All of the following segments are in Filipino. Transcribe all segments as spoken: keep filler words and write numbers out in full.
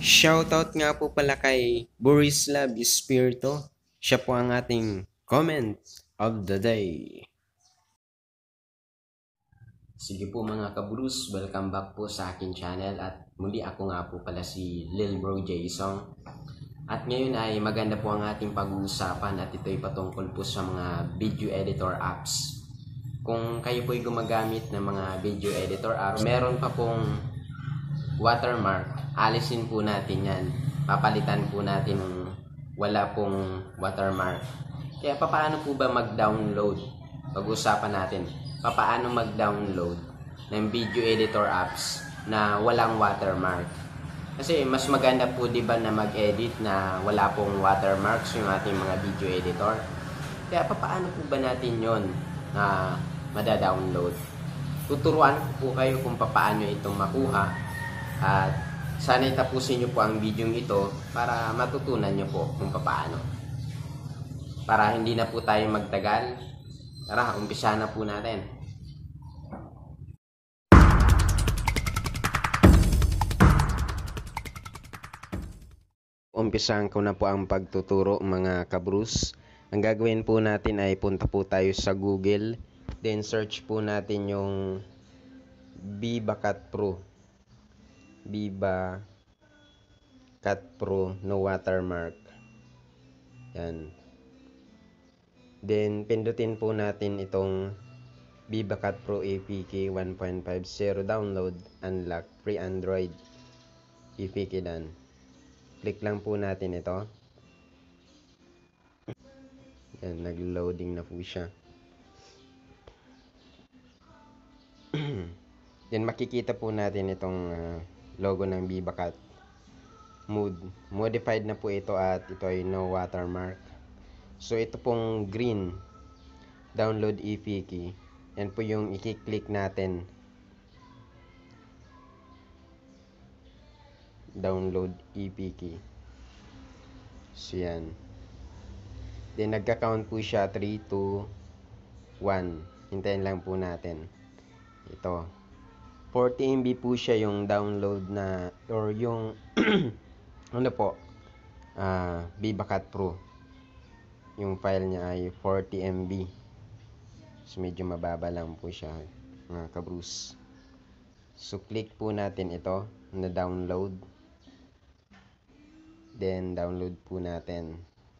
Shoutout nga po pala kay Borislav Espirito. Siya po ang ating comment of the day. Sige po mga kabrus, welcome back po sa akin channel at muli ako nga po pala si Lil Bro Jason. At ngayon ay maganda po ang ating pag-uusapan at ito'y patungkol po sa mga video editor apps. Kung kayo po'y gumagamit ng mga video editor apps, meron pa pong watermark, alisin po natin yan. Papalitan po natin ng wala pong watermark. Kaya paano po ba mag-download? Pag-usapan natin, paano mag-download ng video editor apps na walang watermark? Kasi mas maganda po 'di ba na mag-edit na wala pong watermarks yung ating mga video editor. Kaya paano po ba natin 'yon na mada-download? Tuturuan ko po kayo kung paano itong makuha at sana tapusin niyo po ang video ito para matutunan niyo po kung paano. Para hindi na po tayo magtagal, tara, umpisa na po natin. Umpisahan ko na po ang pagtuturo mga kabrus. Ang gagawin po natin ay punta po tayo sa Google. Then search po natin yung VivaCut Pro. VivaCut Pro no watermark. Yan. Then pindutin po natin itong VivaCut Pro A P K one point five zero download, unlock, free Android. A P K done. Click lang po natin ito. Yan, nag-loading na po siya. Then makikita po natin itong uh, logo ng VivaCut. Mood. Modified na po ito at ito ay no watermark. So ito pong green, download A P K. Yan po yung i-click natin. Download A P K. So yan. Then nagka-count po siya three, two, one. Hintayin lang po natin. Ito. forty M B po siya yung download na or yung ano po? Ah, uh, VivaCut Pro. Yung file niya ay forty M B. So medyo mababa lang po siya, mga kabrus. So click po natin ito na download. Then download po natin.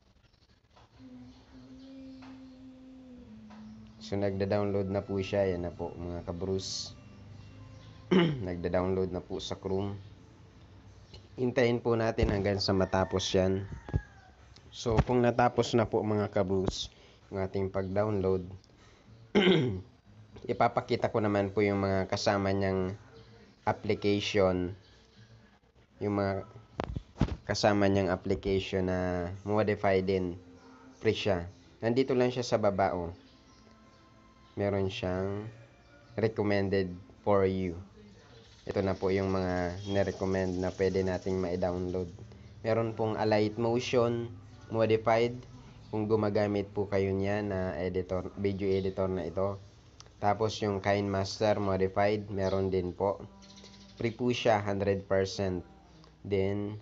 So nagda-download na po siya. Yan na po mga kabrus. Nagda-download na po sa Chrome. Hintayin po natin hanggang sa matapos yan. So kung natapos na po mga kabrus yung ating pag-download, ipapakita ko naman po yung mga kasama niyang application. Yung mga kasama niyang application na modify din, free siya. Nandito lang siya sa baba, oh. Meron siyang recommended for you. Ito na po yung mga na-recommend na pwede nating ma-download. Meron pong Alight Motion modified kung gumagamit po kayo niya na editor, video editor na ito. Tapos yung KineMaster modified, meron din po. Free po siya, one hundred percent. Then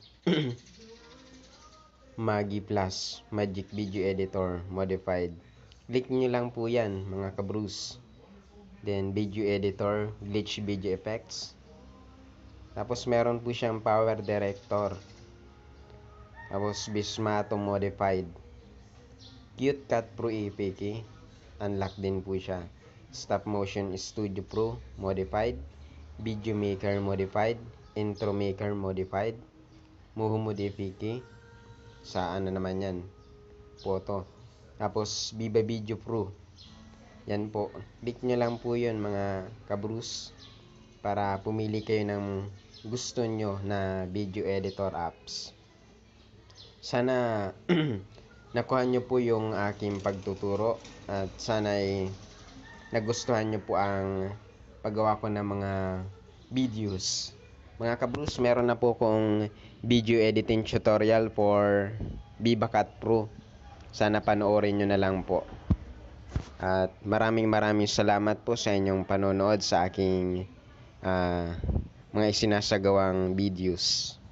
Magi Plus, Magic Video Editor modified. Click nyo lang po yan mga kabrus. Then Video Editor, Glitch Video Effects. Tapos meron po siyang Power Director. Tapos Bismato modified. CuteCut Pro A P K, unlock din po siya. Stop Motion Studio Pro modified. Video Maker modified. Intro Maker modified. Muhumod A P K. Sa ano naman yan? Photo. Tapos Viva Video Pro. Yan po. Click nyo lang po yun mga kabrus para pumili kayo ng gusto nyo na video editor apps. Sana nakuha nyo po yung aking pagtuturo at sana ay nagustuhan nyo po ang paggawa ko ng mga videos. Mga kabrus, meron na po kong video editing tutorial for VivaCut Pro. Sana panoorin nyo na lang po. At maraming maraming salamat po sa inyong panonood sa aking uh, mga isinasagawang videos.